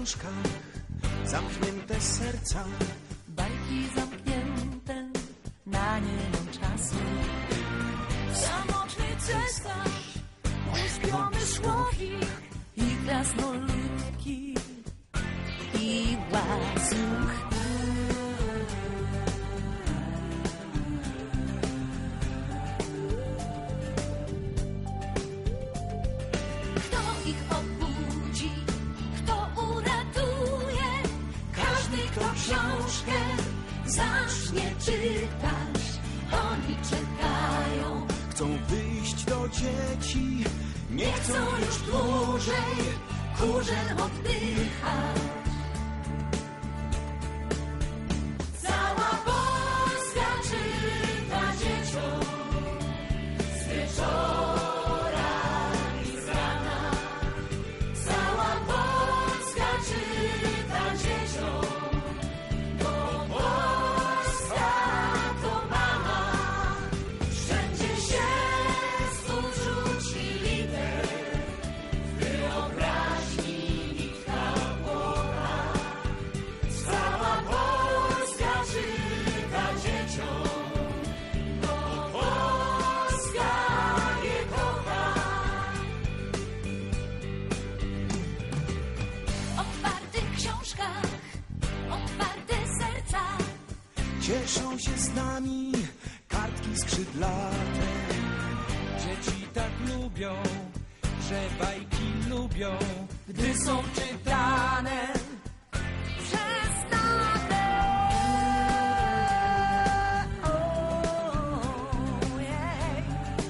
książkach, zamknięte serca, bajki zamknięte, na nie mam czasu. Samotny cesarz, uśpiony słowik i krasnoludki i łazuch. Kto ich obudzi, kto uratuje? Każdy, kto książkę zacznie czytać, oni czekają. chcą wyjść do dzieci, Nie chcą już dłużej kurzem oddychać. Cała Polska czyta dzieciom z wieczora i z rana. Cała Polska czyta dzieciom, bo Polska to mama. Wszędzie się współczuć i liter, wyobraźni nitka płocha. Cała Polska czyta dzieciom, bo Polska je kocha. Otwartych książkach, otwarte serca. cieszą się z nami kartki skrzydlate. Dzieci tak lubią, że bajki lubią, gdy są czytane. Przez tatę. Ojej.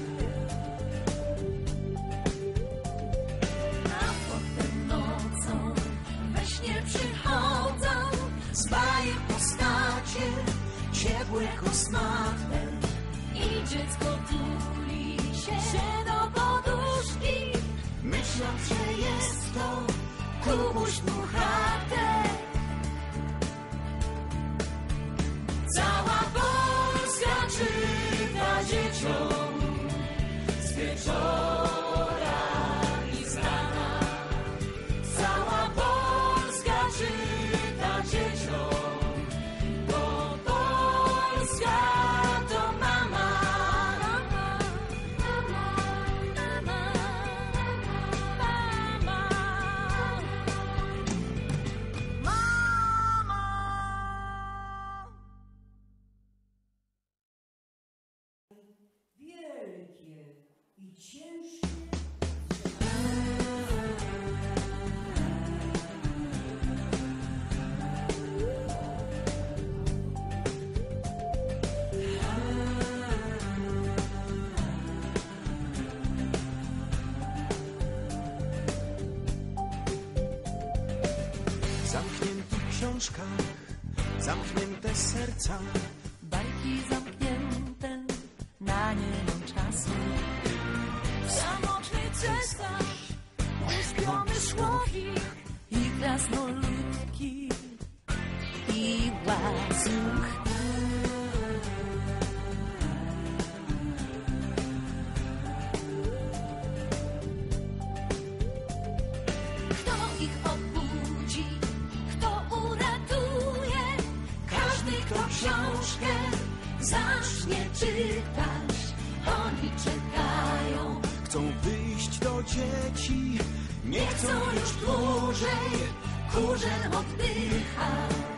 A potem nocą we śnie przychodzą z bajek postacie ciepłe, kosmate i dziecko tuli się do poduszki, myśląc, że jest to Kubuś Puchatek. Cała Polska czyta dzieciom z wieczora i z rana. Cała Polska czyta dzieciom, bo Polska to mama. Wielkie i ciężkie. W zamkniętych książkach, zamknięte serca, Bajki zamknięte, na nie mam czasu. Samotny cesarz, uśpiony słowik i krasnoludki i łazuch. Kto ich obudzi, kto uratuje? Każdy, kto książkę zacznie czytać, oni czekają. chcą wyjść do dzieci, Nie chcą już dłużej kurzem oddychać.